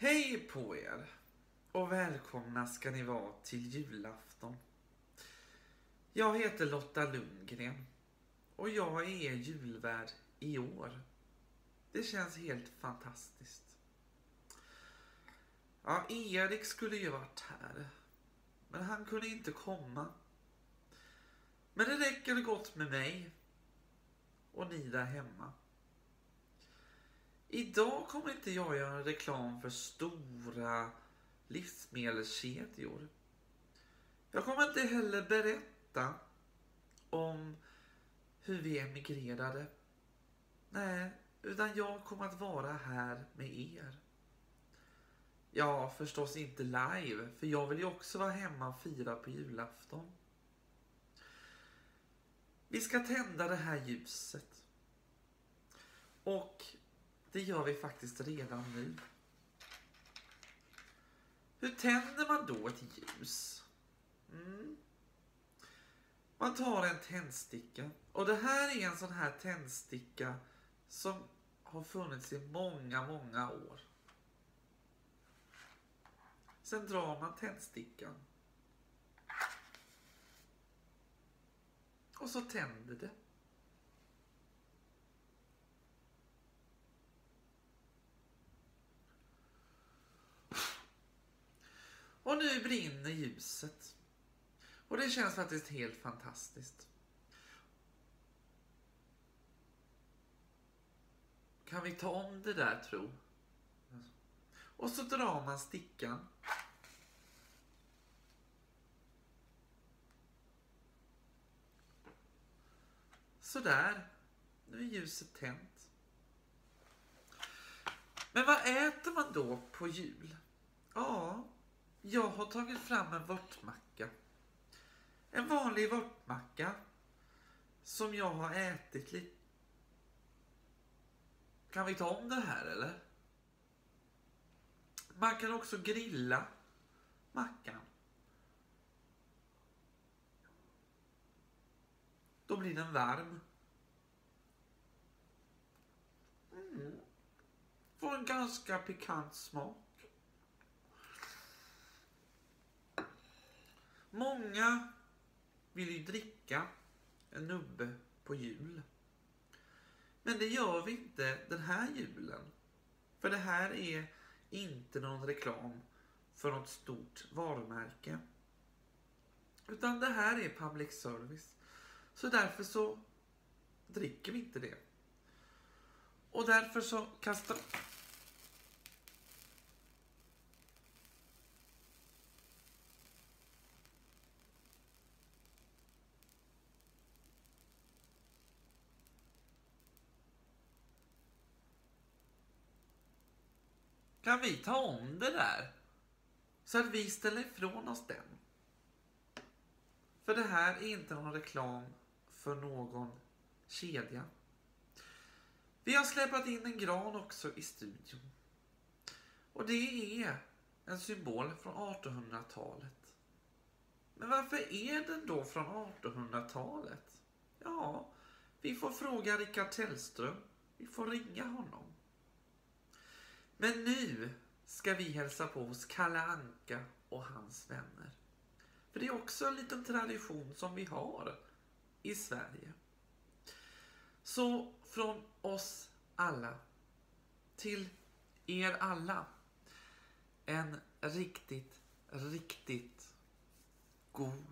Hej på er och välkomna ska ni vara till julafton. Jag heter Lotta Lundgren och jag är julvärd i år. Det känns helt fantastiskt. Ja, Erik skulle ju varit här, men han kunde inte komma. Men det räcker gott med mig och ni där hemma. Idag kommer inte jag göra reklam för stora livsmedelskedjor. Jag kommer inte heller berätta om hur vi emigrerade. Nej, utan jag kommer att vara här med er. Ja, förstås inte live, för jag vill ju också vara hemma och fira på julafton. Vi ska tända det här ljuset. Och det gör vi faktiskt redan nu. Hur tänder man då ett ljus? Man tar en tändsticka. Och det här är en sån här tändsticka som har funnits i många år. Sen drar man tändstickan. Och så tänder det. Och nu brinner ljuset. Och det känns faktiskt helt fantastiskt. Kan vi ta om det där, tro? Och så drar man stickan. Så där. Nu är ljuset tänt. Men vad äter man då på jul? Ja, jag har tagit fram en vörtmacka. En vanlig vörtmacka som jag har ätit lite. Kan vi ta om det här eller? Man kan också grilla mackan. Då blir den varm. Får en ganska pikant smak. Många vill ju dricka en nubbe på jul. Men det gör vi inte den här julen. För det här är inte någon reklam för något stort varumärke. Utan det här är public service. Så därför så dricker vi inte det. Och därför så kastar... Kan vi ta om det där? Så att vi ställer ifrån oss den. För det här är inte någon reklam för någon kedja. Vi har släpat in en gran också i studion. Och det är en symbol från 1800-talet. Men varför är den då från 1800-talet? Ja, vi får fråga Rickard Tellström. Vi får ringa honom. Men nu ska vi hälsa på hos Kalle Anka och hans vänner. För det är också en liten tradition som vi har i Sverige. Så från oss alla till er alla en riktigt god